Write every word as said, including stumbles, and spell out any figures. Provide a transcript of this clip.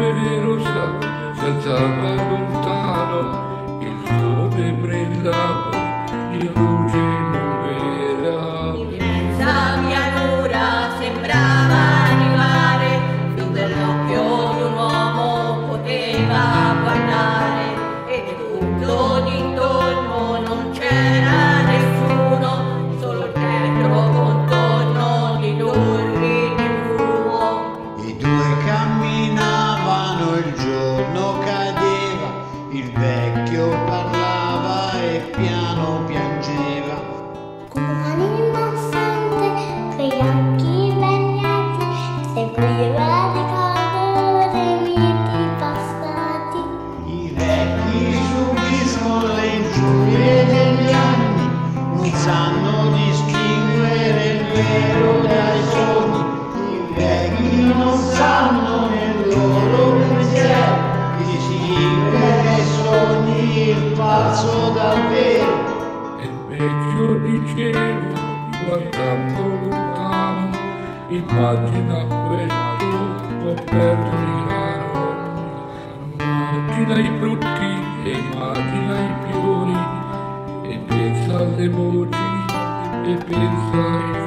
vero sa, si alzava lontano, il sole brillava di luce non vera. L'immensa pianura sembrava arrivare, fin dell'occhio di un uomo poteva guardare, e tutto d'intorno non c'era nessuno, solo il tetro contorno di torri di fumo. I due camminavano, il giorno cadeva, il vecchio parlava e piano piangeva. Con un'anima assente, quegli occhi bagnati, seguiva il ricordo dei miti passati. I vecchi subiscono le ingiurie degli anni, non sanno distinguere il vero dai sogni. I vecchi non sanno nel loro pensiero distinguere i sogni, il falso dal vero. E il vecchio diceva, guardando lontano, immagina questo coperto di rano. Immagina i frutti e immagina i fiori, e pensa alle voci e pensa ai